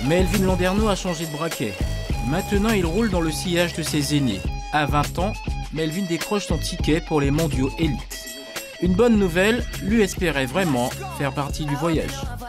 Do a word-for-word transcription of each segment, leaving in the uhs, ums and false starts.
Melvin Landerneau a changé de braquet. Maintenant, il roule dans le sillage de ses aînés. À vingt ans, Melvin décroche son ticket pour les mondiaux élites. Une bonne nouvelle, lui espérait vraiment faire partie du voyage.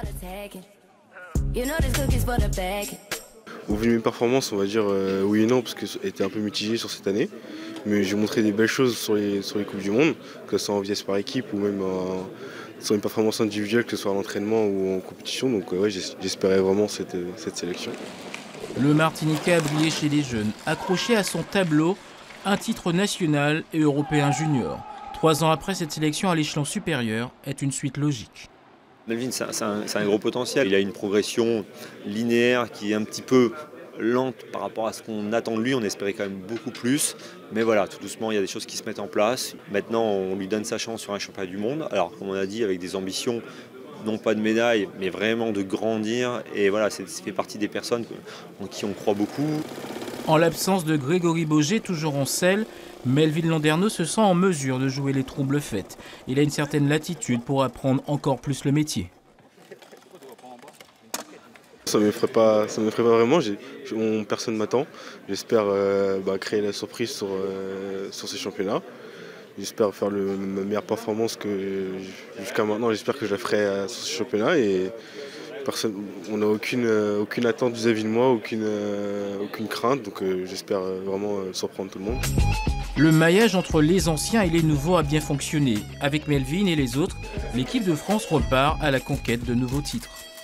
Au vu de mes performances, on va dire euh, oui et non, parce que était un peu mitigé sur cette année. Mais j'ai montré des belles choses sur les, sur les Coupes du Monde, que ce soit en vitesse par équipe ou même euh, sur une performance individuelle, que ce soit à l'entraînement ou en compétition. Donc euh, ouais, j'espérais vraiment cette, cette sélection. Le Martiniquais a brillé chez les jeunes, accroché à son tableau un titre national et européen junior. Trois ans après, cette sélection à l'échelon supérieur est une suite logique. Melvin, c'est un, un gros potentiel. Il a une progression linéaire qui est un petit peu lente par rapport à ce qu'on attend de lui. On espérait quand même beaucoup plus. Mais voilà, tout doucement, il y a des choses qui se mettent en place. Maintenant, on lui donne sa chance sur un championnat du monde. Alors, comme on a dit, avec des ambitions, non pas de médaille, mais vraiment de grandir. Et voilà, ça fait partie des personnes en qui on croit beaucoup. En l'absence de Grégory Boger, toujours en selle, Melvin Landerneau se sent en mesure de jouer les troubles faits. Il a une certaine latitude pour apprendre encore plus le métier. Ça ne m'effraie pas, ça m'effraie pas vraiment, j'ai, on, personne ne m'attend. J'espère euh, bah, créer la surprise sur, euh, sur ces championnats. J'espère faire le, ma meilleure performance que jusqu'à maintenant. J'espère que je la ferai euh, sur ces championnats. Et personne, on n'a aucune, euh, aucune attente vis-à-vis de moi, aucune, euh, aucune crainte. Donc euh, j'espère vraiment euh, surprendre tout le monde. Le maillage entre les anciens et les nouveaux a bien fonctionné. Avec Melvin et les autres, l'équipe de France repart à la conquête de nouveaux titres.